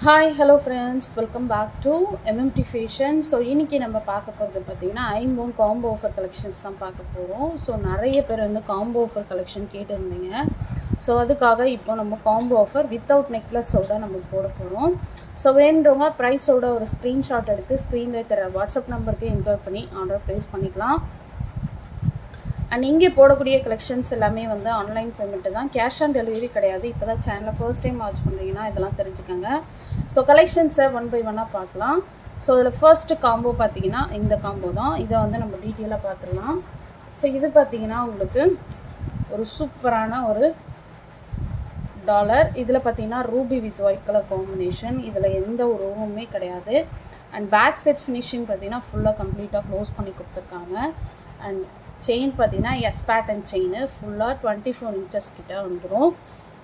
Hi, hello friends, welcome back to MMT Fashion. So இன்னைக்கு நம்ம பார்க்க போறது பாத்தீங்கன்னா ஐம்பொன் காம்போ ஆஃபர் கலெக்ஷன்ஸ் தான் பார்க்க போறோம். ஸோ நிறைய பேர் வந்து காம்போ ஆஃபர் கலெக்ஷன் கேட்டிருந்தீங்க. ஸோ அதுக்காக இப்போ நம்ம காம்போ ஆஃபர் வித்தவுட் நெக்லஸோட நம்ம போட போகிறோம். ஸோ வேண்டவங்க ப்ரைஸோட ஒரு ஸ்க்ரீன்ஷாட் எடுத்து ஸ்க்ரீனில் தர வாட்ஸ்அப் நம்பருக்கு என்கொயர் பண்ணி ஆர்டர் ப்ளேஸ் பண்ணிக்கலாம். அண்ட் இங்கே போடக்கூடிய கலெக்ஷன்ஸ் எல்லாமே வந்து ஆன்லைன் பேமெண்ட்டு தான், கேஷ் ஆன் டெலிவரி கிடையாது. இப்போ தான் சேனலை ஃபர்ஸ்ட் டைம் வாட்ச் பண்ணுறீங்கன்னா இதெல்லாம் தெரிஞ்சுக்கோங்க. ஸோ கலெக்ஷன்ஸை ஒன் பை ஒன்னாக பார்க்கலாம். ஸோ இதில் ஃபர்ஸ்ட்டு காம்போ பார்த்தீங்கன்னா இந்த காம்போ தான். இதை வந்து நம்ம டீட்டெயிலாக பார்த்துடலாம். ஸோ இது பார்த்தீங்கன்னா உங்களுக்கு ஒரு சூப்பரான ஒரு டாலர். இதில் பார்த்தீங்கன்னா ruby with white colour combination. இதில் எந்த ஒரு ரூமுமே கிடையாது. அண்ட் பேக் செட் ஃபினிஷிங் பார்த்தீங்கன்னா ஃபுல்லாக கம்ப்ளீட்டாக க்ளோஸ் பண்ணி கொடுத்துருக்காங்க. அண்ட் செயின் பார்த்தீங்கன்னா எஸ் பேட்டர்ன் செயின் ஃபுல்லாக 24 inches கிட்ட வந்துடும்.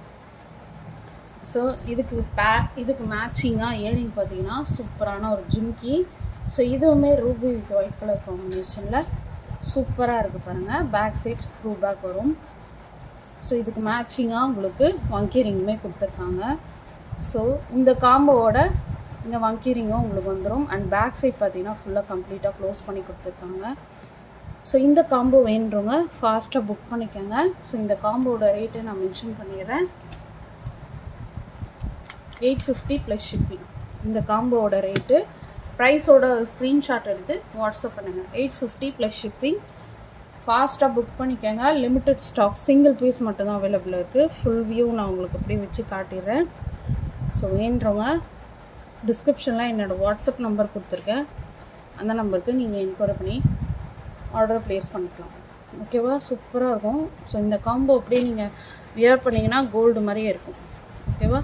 ஸோ இதுக்கு மேட்சிங்காக இயரிங் பார்த்தீங்கன்னா சூப்பரான ஒரு ஜிம்கி. ஸோ இதுவுமே ரூபி வித் ஒயிட் கலர் காம்பினேஷனில் சூப்பராக இருக்குது பாருங்கள். பேக் சைட் ஸ்க்ரூ பேக் வரும். ஸோ இதுக்கு மேட்சிங்காக உங்களுக்கு வங்கி ரிங்குமே கொடுத்துருக்காங்க. ஸோ இந்த காம்போவோட இந்த வங்கி ரிங்கும் உங்களுக்கு வந்துடும். அண்ட் பேக் சைட் பார்த்தீங்கன்னா ஃபுல்லாக கம்ப்ளீட்டாக க்ளோஸ் பண்ணி கொடுத்துருக்காங்க. ஸோ இந்த காம்போ வேண்டுறவங்க ஃபாஸ்ட்டாக புக் பண்ணிக்கோங்க. ஸோ இந்த காம்போவோட ரேட்டு நான் மென்ஷன் பண்ணிடுறேன். 850 ப்ளஸ் ஷிப்பிங். இந்த காம்போவோட ரேட்டு ப்ரைஸோட ஒரு ஸ்க்ரீன்ஷாட் எடுத்து வாட்ஸ்அப் பண்ணுங்கள். 850 ப்ளஸ் ஷிப்பிங். ஃபாஸ்ட்டாக புக் பண்ணிக்கோங்க. லிமிட்டட் ஸ்டாக், சிங்கிள் பீஸ் மட்டும்தான் அவைலபிளாக இருக்குது. ஃபுல் வியூ நான் உங்களுக்கு அப்படியே வச்சு காட்டிடுறேன். ஸோ வேண்டுறவங்க டிஸ்கிரிப்ஷனில் என்னோடய வாட்ஸ்அப் நம்பர் கொடுத்துருக்கேன். அந்த நம்பருக்கு நீங்கள் என்கொயரி பண்ணி ஆர்டர் ப்ளேஸ் பண்ணிக்கலாம். ஓகேவா? சூப்பராக இருக்கும். ஸோ இந்த காம்போ அப்படியே நீங்கள் வியர் பண்ணிங்கன்னா கோல்டு மாதிரியே இருக்கும். ஓகேவா?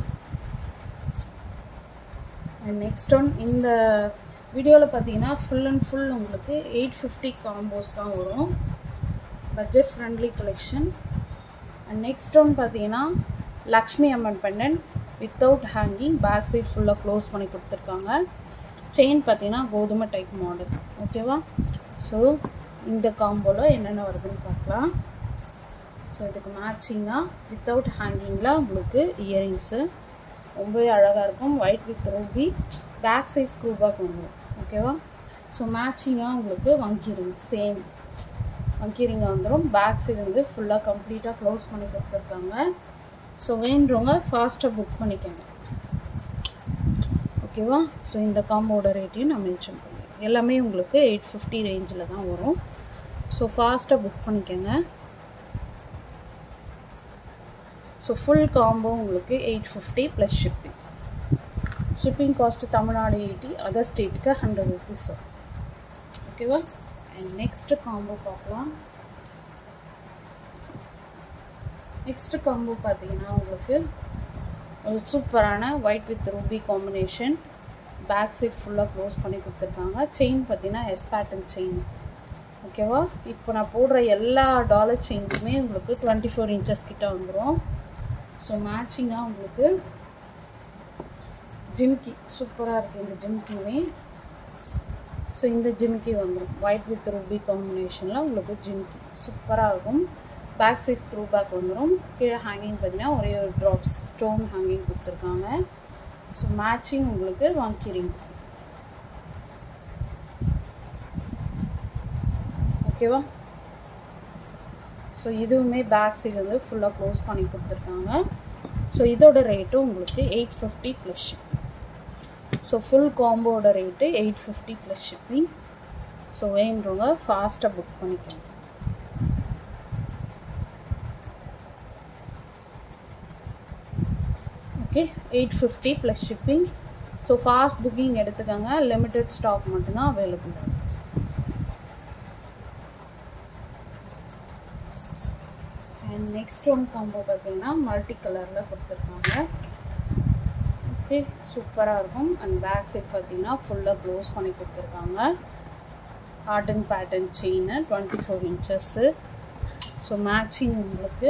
அண்ட் நெக்ஸ்ட் ஒன், இந்த வீடியோவில் பார்த்தீங்கன்னா ஃபுல் அண்ட் ஃபுல் உங்களுக்கு 850 காம்போஸ் தான் வரும். Budget friendly collection. And next one பார்த்தீங்கன்னா Lakshmi Amman pendant without hanging. Back side ஃபுல்லாக க்ளோஸ் பண்ணி கொடுத்துருக்காங்க. செயின் பார்த்தீங்கன்னா கோதுமை டைப் மாடல். ஓகேவா? ஸோ இந்த காம்போவில் என்னென்ன வருதுன்னு பார்க்கலாம். ஸோ இதுக்கு மேட்சிங்காக வித்தவுட் ஹேங்கிங்கில் உங்களுக்கு இயரிங்ஸு ரொம்பவே அழகாக இருக்கும். White with ruby. Back side screw back வந்துடும். ஓகேவா? ஸோ மேட்சிங்காக உங்களுக்கு வங்கி ரிங் சேம் வங்கி ரிங்காக வந்துடும். பேக் சைடு வந்து ஃபுல்லாக கம்ப்ளீட்டாக க்ளோஸ் பண்ணி கொடுத்துருக்காங்க. ஸோ வேண்டுறவங்க ஃபாஸ்ட்டாக புக் பண்ணிக்கோங்க. ஓகேவா? ஸோ இந்த காம்போட ரேட்டையும் நான் மென்ஷன் பண்ணுறேன். எல்லாமே உங்களுக்கு 850 ரேஞ்சில் தான் வரும். ஸோ ஃபாஸ்ட்டாக புக் பண்ணிக்கோங்க. ஸோ ஃபுல் காம்போ உங்களுக்கு 850 plus shipping. Shipping cost Tamil Nadu 80, other ஸ்டேட்டுக்கு 100 rupees வரும். ஓகேவா? அண்ட் நெக்ஸ்ட்டு காம்போ பார்க்கலாம். நெக்ஸ்ட்டு காம்போ பார்த்தீங்கன்னா உங்களுக்கு ஒரு சூப்பரான white with ruby combination. Back side ஃபுல்லாக க்ளோஸ் பண்ணி கொடுத்துருக்காங்க. செயின் பார்த்தீங்கன்னா எஸ் பேட்டர்ன் செயின். ஓகேவா? இப்போ நான் போடுற எல்லா டாலர் செயின்ஸுமே உங்களுக்கு 24 inches கிட்ட வந்துடும். ஸோ மேட்சிங்காக உங்களுக்கு ஜிம்கி சூப்பராக இருக்குது. இந்த ஜிம்கியுமே ஸோ இந்த ஜிம்கி வந்துடும். ஒயிட் வித் ரூபி காம்பினேஷனில் உங்களுக்கு ஜிம்கி சூப்பராக இருக்கும். பேக் சைட் ஸ்க்ரூ பேக் வந்துடும். கீழே ஹேங்கிங் பார்த்தீங்கன்னா ஒரே ஒரு ட்ராப்ஸ் ஸ்டோன் ஹேங்கிங் கொடுத்துருக்காங்க. ஸோ மேட்சிங் உங்களுக்கு வங்கி ரிங். ஓகேவா? ஸோ இதுவுமே பேக் சைடு வந்து ஃபுல்லாக க்ளோஸ் பண்ணி கொடுத்துருக்காங்க. ஸோ இதோட ரேட்டும் உங்களுக்கு 850 ப்ளஸ் ஷிப்பிங். ஸோ ஃபுல் காம்போட ரேட்டு 850 ப்ளஸ் ஷிப்பிங். ஸோ வேணுறவங்க ஃபாஸ்ட்டாக புக் பண்ணிக்கோங்க. Okay, 850 plus shipping. So fast booking எடுத்துக்கோங்க. லிமிட்டட் ஸ்டாக் மட்டும்தான் available. And next one combo பார்த்தீங்கன்னா மல்டி கலரில் கொடுத்துருக்காங்க. ஓகே, சூப்பராக இருக்கும். அண்ட் பேக் சைட் பார்த்தீங்கன்னா ஃபுல்லாக க்ளோஸ் பண்ணி கொடுத்துருக்காங்க. Heart and pattern chain 24 inches. So matching உங்களுக்கு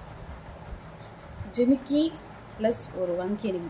ஜிமிக்கி ப்ளஸ் ஒரு வங்கி ரிங்.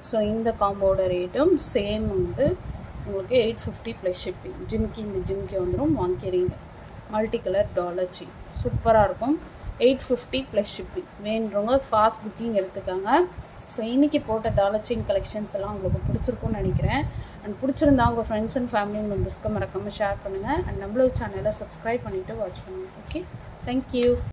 ஸோ இந்த காம்போட ரேட்டும் சேம் வந்து உங்களுக்கு 850 ப்ளஸ் ஷிப்பிங். இந்த ஜிமிக்கி வந்துடும். வாங்கிக்கிறீங்க. மல்டி கலர் டாலர் செயின் சூப்பராக இருக்கும். 850 ப்ளஸ் ஷிப்பிங். வேணுறவங்க ஃபாஸ்ட் புக்கிங் எடுத்துக்காங்க. ஸோ இன்றைக்கி போட்ட டாலர் செயின் கலெக்ஷன்ஸ் எல்லாம் உங்களுக்கு பிடிச்சிருக்கும்னு நினைக்கிறேன். அண்ட் பிடிச்சிருந்தா உங்கள் ஃப்ரெண்ட்ஸ் அண்ட் ஃபேமிலி மெம்பர்ஸ்க்கு மறக்காமல் ஷேர் பண்ணுங்கள். அண்ட் நம்மளோட சேனலை சப்ஸ்கிரைப் பண்ணிவிட்டு வாட்ச் பண்ணுங்கள். Okay, thank you.